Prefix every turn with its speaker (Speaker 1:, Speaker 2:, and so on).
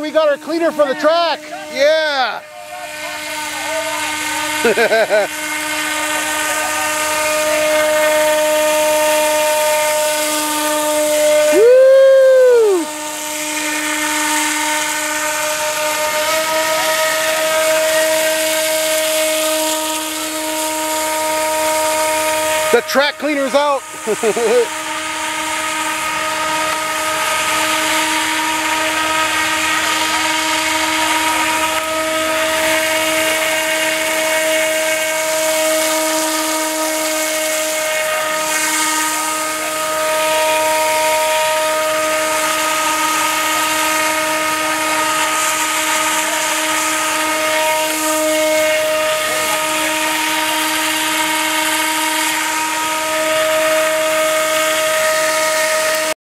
Speaker 1: we got our cleaner for the track. Yeah. Woo! The track cleaner's out.